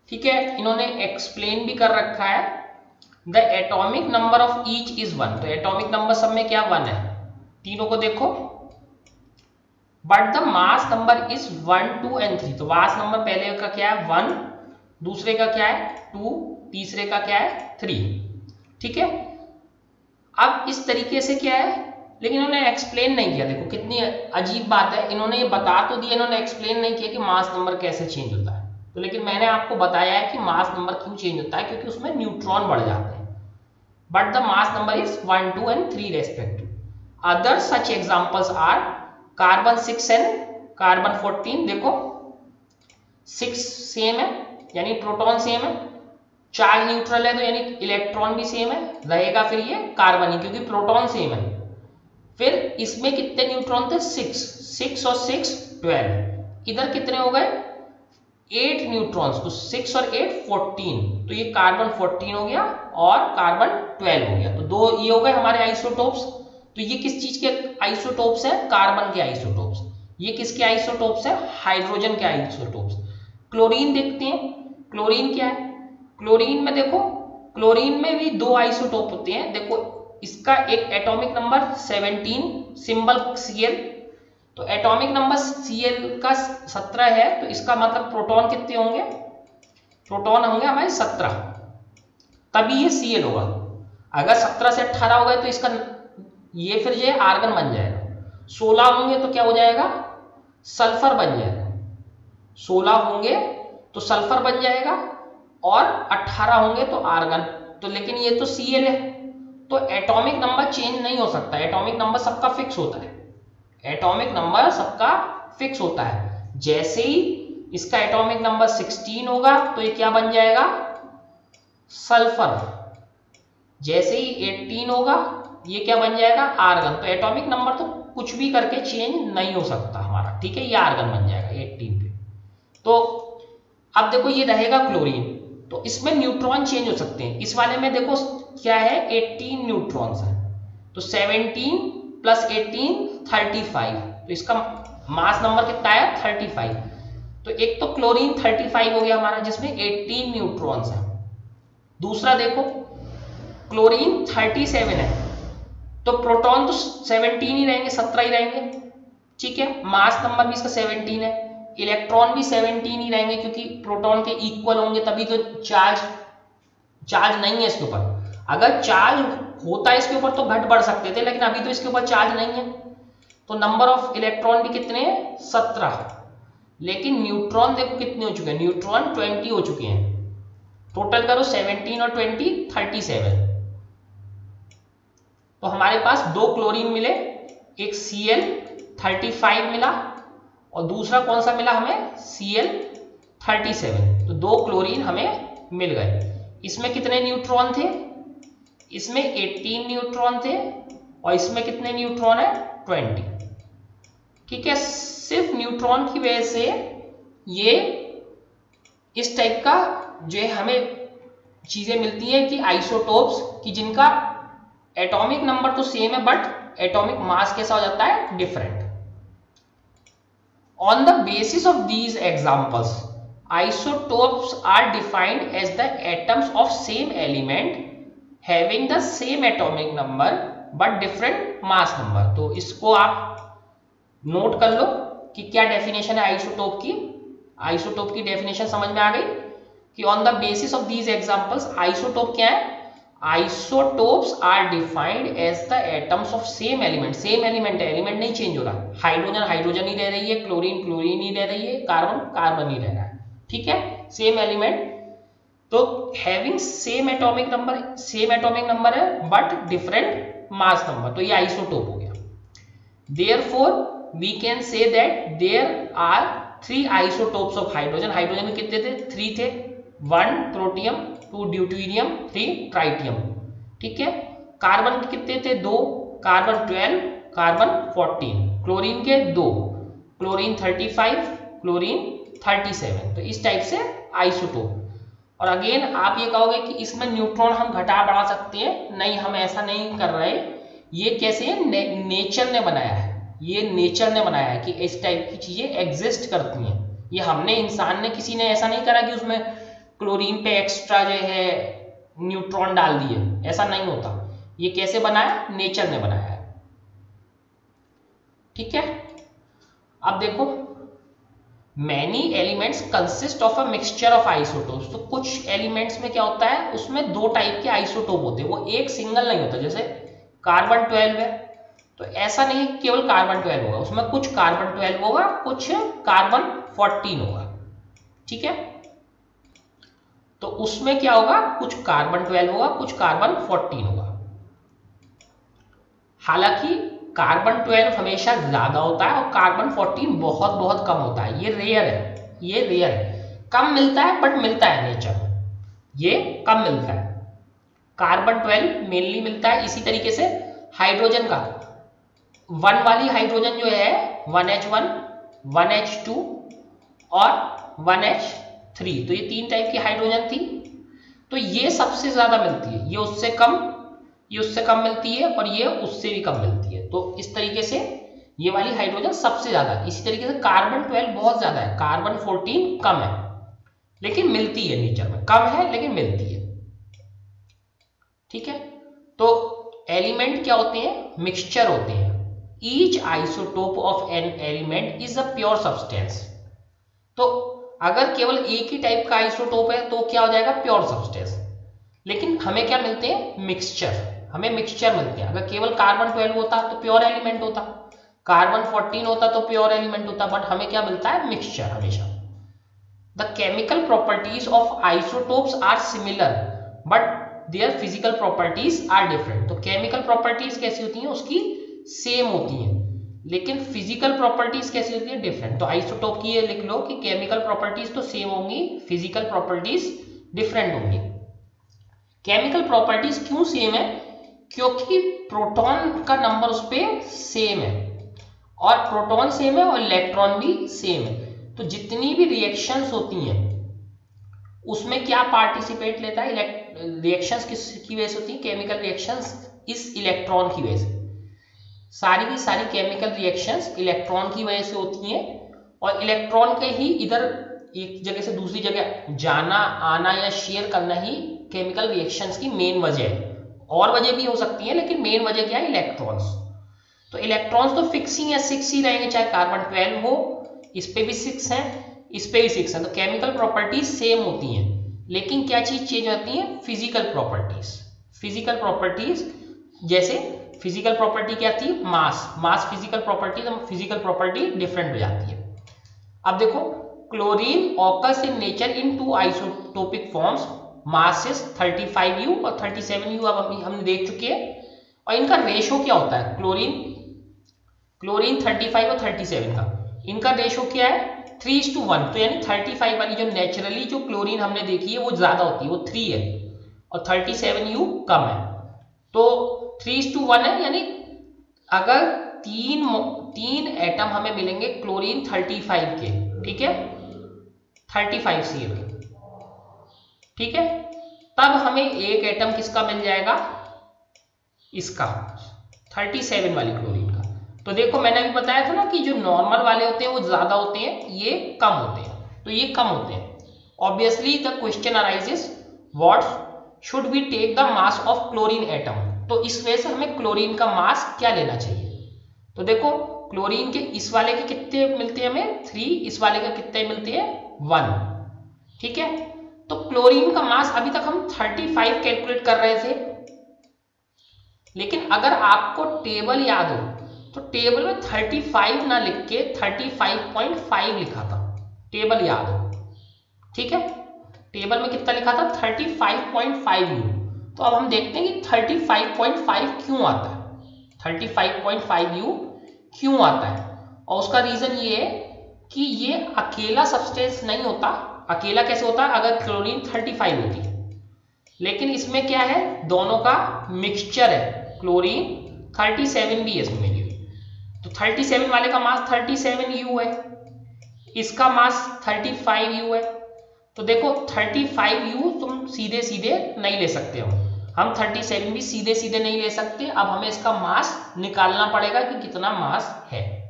ठीक है, इन्होंने एक्सप्लेन भी कर रखा है, the atomic number of each is 1। तो एटॉमिक नंबर सब में क्या 1 है, तीनों को देखो, but the mass number is 1, 2 and 3। तो मास नंबर पहले का क्या है 1, दूसरे का क्या है 2, तीसरे का क्या है 3। ठीक है, अब इस तरीके से क्या है, लेकिन इन्होंने एक्सप्लेन नहीं किया। देखो कितनी अजीब बात है, इन्होंने ये बता तो दिया, इन्होंने एक्सप्लेन नहीं किया कि मास नंबर कैसे चेंज होता है। तो लेकिन मैंने आपको बताया है कि मास नंबर क्यों चेंज होता है, क्योंकि उसमें न्यूट्रॉन बढ़ जाते हैं। But the mass number is 1, 2 and 3 respective. Other such examples are carbon 6 and carbon 14। देखो 6 सेम है यानी प्रोटॉन सेम है, चार्ज न्यूट्रल है तो यानी इलेक्ट्रॉन भी सेम है रहेगा, फिर ये कार्बन ही क्योंकि प्रोटॉन सेम है। फिर इसमें कितने न्यूट्रॉन थे 6 और 6 12। इधर कितने हो गए 8 न्यूट्रॉन्स, तो 6 और 8 14। तो ये कार्बन 14 हो गया और कार्बन 12 हो गया। तो दो ये हो गए हमारे आइसोटोप्स। तो ये किस चीज के आइसोटोप्स है, कार्बन के आइसोटोप्स। ये किसके आइसोटोप्स है, हाइड्रोजन के आइसोटोप्स। क्लोरीन देखते हैं, क्लोरीन क्या है, क्लोरीन में देखो, क्लोरीन में भी दो आइसोटोप होते हैं। देखो इसका एक एटॉमिक नंबर 17, सिंबल Cl। तो एटॉमिक नंबर Cl का 17 है, तो इसका मतलब प्रोटॉन कितने होंगे, प्रोटॉन होंगे हमारे 17, तभी ये Cl होगा। अगर 17 से 18 हो गए तो इसका ये फिर ये आर्गन बन जाएगा। 16 होंगे तो क्या हो जाएगा, सल्फर बन जाएगा। 16 होंगे तो सल्फर बन जाएगा और 18 होंगे तो आर्गन। तो लेकिन ये तो Cl है, तो एटॉमिक नंबर चेंज नहीं हो सकता, एटॉमिक नंबर सबका फिक्स होता है, एटॉमिक नंबर सबका फिक्स होता है। जैसे ही इसका एटॉमिक नंबर 16 होगा तो ये क्या बन जाएगा, सल्फर। जैसे ही 18 होगा ये क्या बन जाएगा, आर्गन। तो एटॉमिक नंबर तो कुछ भी करके चेंज नहीं हो सकता हमारा, ठीक है, ये आर्गन बन जाएगा 18 पे। तो अब देखो ये रहेगा क्लोरीन, तो इसमें न्यूट्रॉन चेंज हो सकते हैं। इस वाले में देखो क्या है 18 न्यूट्रॉन्स है, तो 17 प्लस 18 35। तो इसका मास नंबर कितना है 35। तो एक तो क्लोरीन 35 हो गया हमारा जिसमें 18 न्यूट्रॉन्स है। दूसरा देखो क्लोरीन 37 है, तो प्रोटॉन तो 17 ही रहेंगे, 17 ही रहेंगे, ठीक है। मास नंबर भी इसका 17 है, इलेक्ट्रॉन भी 17 ही रहेंगे क्योंकि प्रोटॉन के इक्वल होंगे, तभी तो चार्ज नहीं है इसके ऊपर। अगर चार्ज होता है इसके ऊपर तो घट बढ़ सकते थे, लेकिन अभी तो इसके ऊपर चार्ज नहीं है। तो नंबर ऑफ इलेक्ट्रॉन भी कितने हैं 17। लेकिन न्यूट्रॉन देखो कितने हो चुके हैं, न्यूट्रॉन 20 हो चुके हैं। टोटल करो 17 और 20 37। तो हमारे पास दो क्लोरीन मिले, एक Cl 35 मिला और दूसरा कौन सा मिला हमें Cl 37। तो दो क्लोरीन हमें मिल गए। इसमें कितने न्यूट्रॉन थे, इसमें 18 न्यूट्रॉन थे और इसमें कितने न्यूट्रॉन है 20, ठीक है। सिर्फ न्यूट्रॉन की वजह से ये इस टाइप का जो हमें चीजें मिलती हैं कि आइसोटोप्स की जिनका एटॉमिक नंबर तो सेम है बट एटॉमिक मास कैसा हो जाता है different. On the basis of these examples isotopes are defined as the atoms of same element having the same atomic number but different mass number। तो इसको आप note कर लो कि क्या डेफिनेशन है आइसोटोप की। आइसोटोप की डेफिनेशन समझ में आ गई कि on the basis of these examples isotope क्या है, isotopes are defined as the atoms of same element. Same element है, एलिमेंट नहीं चेंज हो रहा, हाइड्रोजन हाइड्रोजन ही रह रही है, क्लोरीन क्लोरीन ही रह रही है, कार्बन कार्बन ही रह रहा है, ठीक है, सेम एलिमेंट। तो हैविंग सेम एटॉमिक नंबर है बट डिफरेंट मास नंबर, तो ये आइसोटोप हो गया। Therefore we can say that there are 3 isotopes of hydrogen. Hydrogen में कितने थे 3 थे, 1 प्रोटियम, 2 ड्यूटेरियम, 3 ट्राइटियम, ठीक है। कार्बन के कितने थे 2, कार्बन 12, कार्बन 14। क्लोरीन के 2, क्लोरीन 35, क्लोरीन 37। तो इस टाइप से आइसोटोप। और अगेन आप ये कहोगे कि इसमें न्यूट्रॉन हम घटा बढ़ा सकते हैं, नहीं हम ऐसा नहीं कर रहे। ये कैसे है, नेचर ने बनाया है, ये नेचर ने बनाया है कि इस टाइप की चीजें एग्जिस्ट करती हैं। ये हमने इंसान ने किसी ने ऐसा नहीं करा कि उसमें क्लोरीन पे एक्स्ट्रा जो है न्यूट्रॉन डाल दिए, ऐसा नहीं होता। ये कैसे बनाया, नेचर ने बनाया है। ठीक है, अब देखो many elements consist of a mixture of isotopes. तो कुछ एलिमेंट्स में क्या होता है, उसमें दो टाइप के आइसोटोप होते हैं, वो एक सिंगल नहीं होता। जैसे कार्बन 12 है, तो ऐसा नहीं केवल कार्बन 12 होगा, उसमें कुछ कार्बन 12 होगा, कुछ कार्बन 14 होगा। ठीक है, तो उसमें क्या होगा, कुछ कार्बन 12 होगा, कुछ कार्बन 14 होगा। हालांकि कार्बन 12 हमेशा ज्यादा होता है और कार्बन 14 बहुत बहुत कम होता है। ये रेयर है, ये रेयर है, कम मिलता है, बट मिलता है नेचर में, ये कम मिलता है। कार्बन 12 मेनली मिलता है। इसी तरीके से हाइड्रोजन का 1 वाली हाइड्रोजन जो है 1H1, 1H2 और 1H3, तो ये 3 टाइप की हाइड्रोजन थी, तो ये सबसे ज्यादा मिलती है। ये उससे कम मिलती है और ये उससे भी कम मिलती है। तो इस तरीके से ये वाली हाइड्रोजन सबसे ज्यादा है। इसी तरीके से कार्बन 12 बहुत ज्यादा है, कार्बन 14 कम है, लेकिन मिलती है नेचर में, कम है लेकिन मिलती है। ठीक है, तो एलिमेंट क्या होते हैं, मिक्सचर होते हैं। Each isotope of an element is a pure substance. तो अगर केवल एक ही टाइप का आइसोटोप है तो क्या हो जाएगा, प्योर सब्सटेंस। लेकिन हमें क्या मिलते हैं, मिक्सचर, हमें मिक्सचर मिलते हैं। अगर केवल कार्बन 12 होता तो प्योर एलिमेंट होता, कार्बन 14 होता तो प्योर एलिमेंट होता, बट हमें क्या मिलता है, मिक्सचर हमेशा। The chemical properties of isotopes are similar but their physical properties are different. तो केमिकल प्रॉपर्टीज कैसी होती हैं, उसकी सेम होती हैं, लेकिन फिजिकल प्रॉपर्टीज कैसी होती है, डिफरेंट। तो आइसोटोप की ये लिख लो कि केमिकल प्रॉपर्टीज तो सेम होंगी, फिजिकल प्रॉपर्टीज डिफरेंट होंगी। केमिकल प्रॉपर्टीज क्यों सेम है, क्योंकि प्रोटॉन का नंबर उस पर सेम है, और प्रोटॉन सेम है और इलेक्ट्रॉन भी सेम है। तो जितनी भी रिएक्शंस होती हैं उसमें क्या पार्टिसिपेट लेता है, रिएक्शंस किसकी वजह से होती है, केमिकल रिएक्शंस इस इलेक्ट्रॉन की वजह से। सारी की सारी केमिकल रिएक्शंस इलेक्ट्रॉन की वजह से होती हैं, और इलेक्ट्रॉन के ही इधर एक जगह से दूसरी जगह जाना आना या शेयर करना ही केमिकल रिएक्शंस की मेन वजह है। और वजह भी हो सकती है, लेकिन मेन वजह क्या है, इलेक्ट्रॉन्स। तो इलेक्ट्रॉन्स तो फिक्स ही है, 6 ही रहेंगे, चाहे कार्बन 12 हो, इस पे भी 6 है, इस पे भी 6 है। तो केमिकल प्रॉपर्टीज सेम होती हैं, लेकिन क्या चीज चेंज होती है, फिजिकल प्रॉपर्टीज। फिजिकल प्रॉपर्टीज, जैसे फिजिकल प्रॉपर्टी क्या थी, मास फिजिकल प्रॉपर्टी, तो फिजिकल प्रॉपर्टी डिफरेंट हो जाती है। अब देखो chlorine occurs in nature in 2 isotopic forms, mass is 35U और 37U, अब हमने देख चुके हैं। और इनका रेशो क्या होता है, क्लोरीन 35 और 37 का इनका रेशो क्या है, 3:1। तो यानी 35 वाली जो नेचुरली जो क्लोरीन हमने देखी है वो ज्यादा होती है, वो 3 है, और 37U कम है। तो 3:1 है, यानी अगर तीन एटम हमें मिलेंगे क्लोरीन 35 के, ठीक है, 35Cl के, ठीक है, तब हमें एक एटम किसका मिल जाएगा, इसका 37 वाली क्लोरीन का। तो देखो मैंने अभी बताया था ना कि जो नॉर्मल वाले होते हैं वो ज्यादा होते हैं, ये कम होते हैं, तो ये कम होते हैं। Obviously the question arises, what should we take the mass of chlorine atom. तो इस वजह से हमें क्लोरीन का मास क्या लेना चाहिए। तो देखो क्लोरीन के इस वाले के कितने मिलते हैं हमें, 3, इस वाले के कितने मिलते हैं, 1, ठीक है। तो क्लोरीन का मास अभी तक हम 35 कैलकुलेट कर रहे थे, लेकिन अगर आपको टेबल याद हो तो टेबल में 35 ना लिख के 35.5 लिखा था, टेबल याद हो, ठीक है। टेबल में कितना लिखा था, 35.5U। तो अब हम देखते हैं कि 35.5 क्यों आता है, 35.5U क्यों आता है। और उसका रीजन ये है कि ये अकेला सब्सटेंस नहीं होता। अकेला कैसे होता, अगर क्लोरीन 35 होती, लेकिन इसमें क्या है, दोनों का मिक्सचर है, क्लोरीन 37 भी है इसमें मिली हुई। तो 37 वाले का मास 37U है, इसका मास 35U है। तो देखो 35U तुम सीधे सीधे नहीं ले सकते हो, हम 37 भी सीधे सीधे नहीं ले सकते। अब हमें इसका मास निकालना पड़ेगा कि कितना मास है।